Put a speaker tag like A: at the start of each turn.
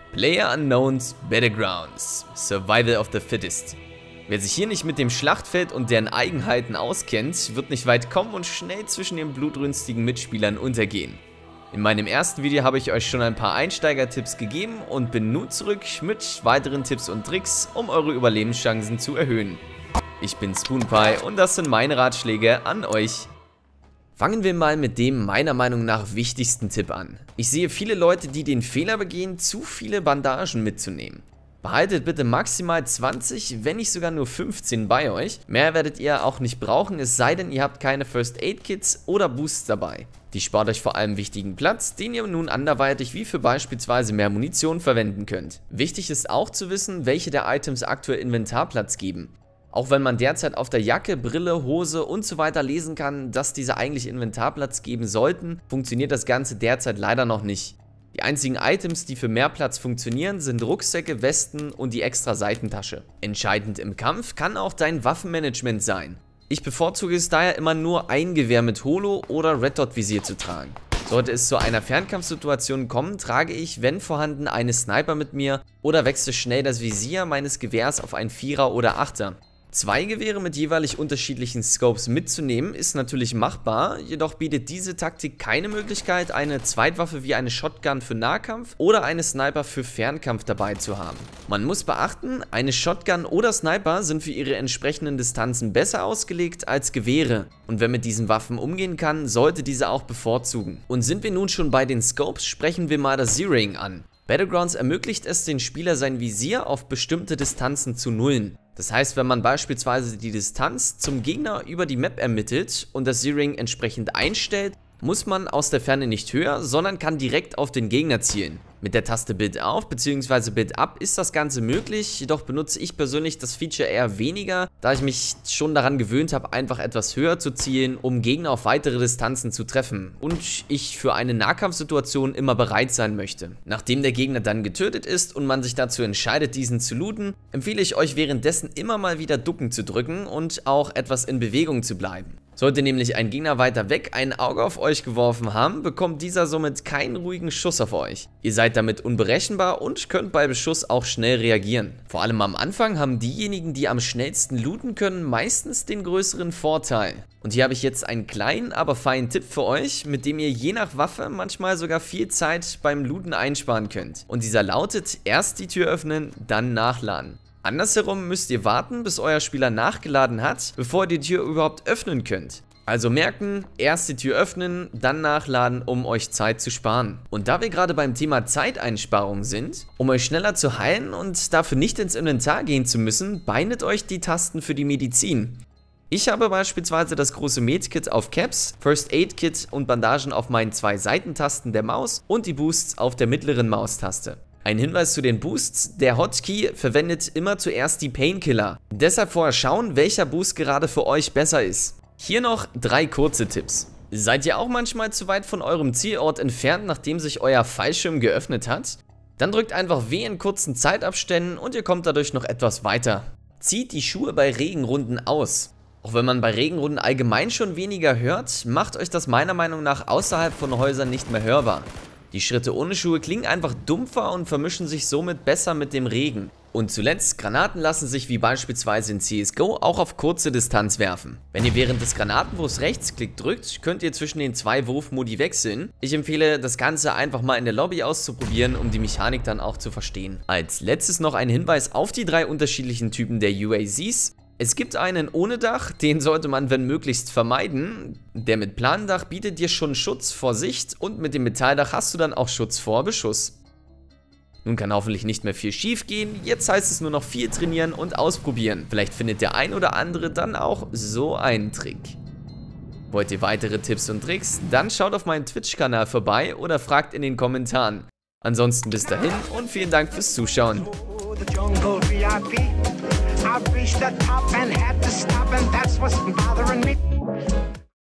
A: PlayerUnknown's Battlegrounds, Survival of the Fittest. Wer sich hier nicht mit dem Schlachtfeld und deren Eigenheiten auskennt, wird nicht weit kommen und schnell zwischen den blutrünstigen Mitspielern untergehen. In meinem ersten Video habe ich euch schon ein paar Einsteiger-Tipps gegeben und bin nun zurück mit weiteren Tipps und Tricks, um eure Überlebenschancen zu erhöhen. Ich bin SpoonPie und das sind meine Ratschläge an euch. Fangen wir mal mit dem meiner Meinung nach wichtigsten Tipp an. Ich sehe viele Leute, die den Fehler begehen, zu viele Bandagen mitzunehmen. Behaltet bitte maximal 20, wenn nicht sogar nur 15 bei euch. Mehr werdet ihr auch nicht brauchen, es sei denn, ihr habt keine First Aid Kits oder Boosts dabei. Die spart euch vor allem wichtigen Platz, den ihr nun anderweitig wie für beispielsweise mehr Munition verwenden könnt. Wichtig ist auch zu wissen, welche der Items aktuell Inventarplatz geben. Auch wenn man derzeit auf der Jacke, Brille, Hose und so weiter lesen kann, dass diese eigentlich Inventarplatz geben sollten, funktioniert das Ganze derzeit leider noch nicht. Die einzigen Items, die für mehr Platz funktionieren, sind Rucksäcke, Westen und die extra Seitentasche. Entscheidend im Kampf kann auch dein Waffenmanagement sein. Ich bevorzuge es daher immer nur ein Gewehr mit Holo oder Red Dot Visier zu tragen. Sollte es zu einer Fernkampfsituation kommen, trage ich, wenn vorhanden, eine Sniper mit mir oder wechsle schnell das Visier meines Gewehrs auf ein 4er oder 8er. 2 Gewehre mit jeweilig unterschiedlichen Scopes mitzunehmen ist natürlich machbar, jedoch bietet diese Taktik keine Möglichkeit, eine Zweitwaffe wie eine Shotgun für Nahkampf oder eine Sniper für Fernkampf dabei zu haben. Man muss beachten, eine Shotgun oder Sniper sind für ihre entsprechenden Distanzen besser ausgelegt als Gewehre und wer mit diesen Waffen umgehen kann, sollte diese auch bevorzugen. Und sind wir nun schon bei den Scopes, sprechen wir mal das Zeroing an. Battlegrounds ermöglicht es den Spieler, sein Visier auf bestimmte Distanzen zu nullen. Das heißt, wenn man beispielsweise die Distanz zum Gegner über die Map ermittelt und das Zeroing entsprechend einstellt, muss man aus der Ferne nicht höher, sondern kann direkt auf den Gegner zielen. Mit der Taste Bild auf bzw. Bild ab ist das Ganze möglich, jedoch benutze ich persönlich das Feature eher weniger, da ich mich schon daran gewöhnt habe, einfach etwas höher zu zielen, um Gegner auf weitere Distanzen zu treffen und ich für eine Nahkampfsituation immer bereit sein möchte. Nachdem der Gegner dann getötet ist und man sich dazu entscheidet, diesen zu looten, empfehle ich euch währenddessen immer mal wieder ducken zu drücken und auch etwas in Bewegung zu bleiben. Sollte nämlich ein Gegner weiter weg ein Auge auf euch geworfen haben, bekommt dieser somit keinen ruhigen Schuss auf euch. Ihr seid damit unberechenbar und könnt bei Beschuss auch schnell reagieren. Vor allem am Anfang haben diejenigen, die am schnellsten looten können, meistens den größeren Vorteil. Und hier habe ich jetzt einen kleinen, aber feinen Tipp für euch, mit dem ihr je nach Waffe manchmal sogar viel Zeit beim Looten einsparen könnt. Und dieser lautet: erst die Tür öffnen, dann nachladen. Andersherum müsst ihr warten, bis euer Spieler nachgeladen hat, bevor ihr die Tür überhaupt öffnen könnt. Also merken, erst die Tür öffnen, dann nachladen, um euch Zeit zu sparen. Und da wir gerade beim Thema Zeiteinsparung sind, um euch schneller zu heilen und dafür nicht ins Inventar gehen zu müssen, bindet euch die Tasten für die Medizin. Ich habe beispielsweise das große Medkit auf Caps, First Aid Kit und Bandagen auf meinen 2 Seitentasten der Maus und die Boosts auf der mittleren Maustaste. Ein Hinweis zu den Boosts: der Hotkey verwendet immer zuerst die Painkiller. Deshalb vorher schauen, welcher Boost gerade für euch besser ist. Hier noch 3 kurze Tipps. Seid ihr auch manchmal zu weit von eurem Zielort entfernt, nachdem sich euer Fallschirm geöffnet hat? Dann drückt einfach W in kurzen Zeitabständen und ihr kommt dadurch noch etwas weiter. Zieht die Schuhe bei Regenrunden aus. Auch wenn man bei Regenrunden allgemein schon weniger hört, macht euch das meiner Meinung nach außerhalb von Häusern nicht mehr hörbar. Die Schritte ohne Schuhe klingen einfach dumpfer und vermischen sich somit besser mit dem Regen. Und zuletzt, Granaten lassen sich wie beispielsweise in CSGO auch auf kurze Distanz werfen. Wenn ihr während des Granatenwurfs Rechtsklick drückt, könnt ihr zwischen den 2 Wurfmodi wechseln. Ich empfehle, das Ganze einfach mal in der Lobby auszuprobieren, um die Mechanik dann auch zu verstehen. Als letztes noch ein Hinweis auf die 3 unterschiedlichen Typen der UAZs. Es gibt einen ohne Dach, den sollte man wenn möglichst vermeiden. Der mit Plandach bietet dir schon Schutz vor Sicht und mit dem Metalldach hast du dann auch Schutz vor Beschuss. Nun kann hoffentlich nicht mehr viel schief gehen, jetzt heißt es nur noch viel trainieren und ausprobieren. Vielleicht findet der ein oder andere dann auch so einen Trick. Wollt ihr weitere Tipps und Tricks? Dann schaut auf meinen Twitch-Kanal vorbei oder fragt in den Kommentaren. Ansonsten bis dahin und vielen Dank fürs Zuschauen.
B: I reached the top and had to stop, and that's what's bothering me.